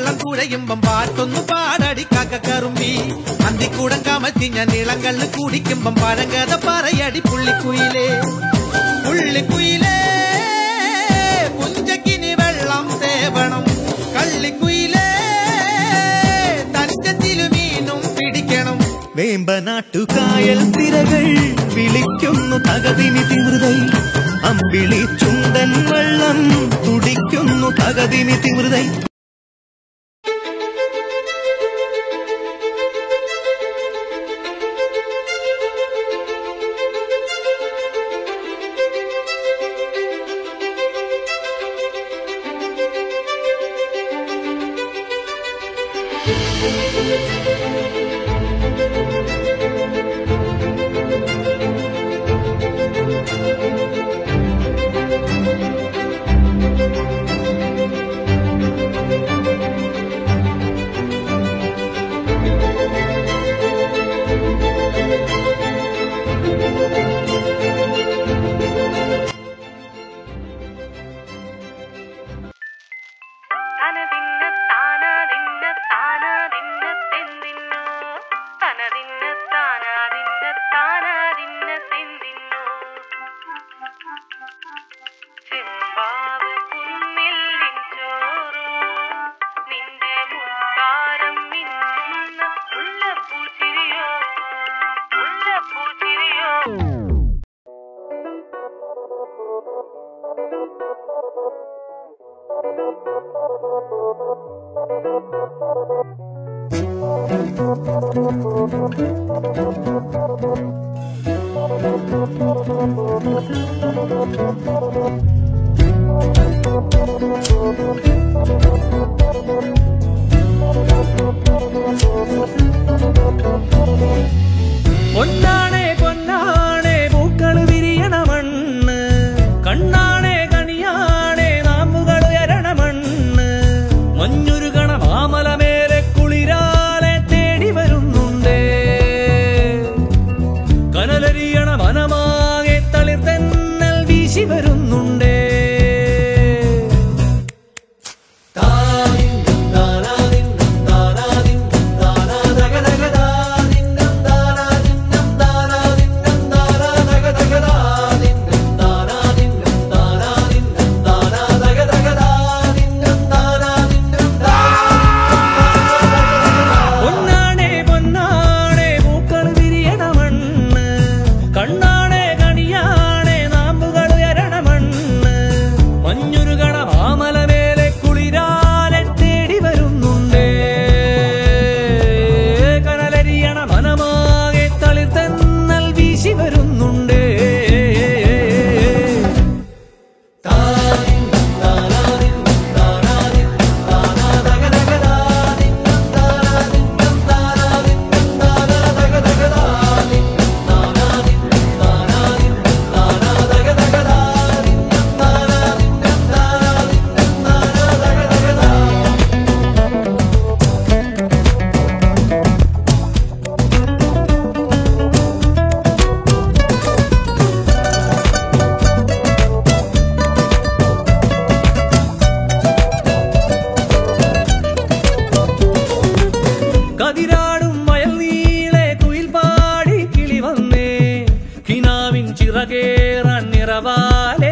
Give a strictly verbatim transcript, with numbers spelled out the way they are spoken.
വെള്ളം കുഴയുമ്പം പാട്ടൊന്നു പാടടി കാക്കക്കറുമ്പി അന്തിക്കൂടം കമത്തി ഞാൻ ഇളങ്കള്ള് കുടിക്കുമ്പം പഴങ്കഥ പറയടി പുള്ളിക്കുയിലേ പുള്ളിക്കുയിലേ പുഞ്ചക്കിനി വെള്ളം തേവണം കള്ളിക്കുയിലേ തഞ്ചത്തിലു മീനും പിടിക്കണം വേമ്പനാട്ടുകായൽ തിരകൾ വിളിക്കുന്നു തകതിനി തിമൃതൈ അമ്പിളി ചുണ്ടൻ വെള്ളം തുടിക്കുന്നു തകതിനി തിമൃതൈ പൊന്നാണേ പൊന്നാണേ പൂക്കൾ വിരിയണ മണ്ണ് കണ്ണാണേ കണിയാണേ നാമ്പുകൾ ഉയരണ മണ്ണ് മഞ്ഞുരുകണ മാമലമേലെ കുളിരാലെ തേടി വരുന്നുണ്ടേ കനലരിയണ മനമാകെ തളിർതെന്നൽ വീശി വരുന്നുണ്ടേ കതിരാടും വയൽ നീളെ കുയിൽ പാടി കിളി വന്നേ കിനാവിൻ ചിറകേറാൻ നിറവാൽ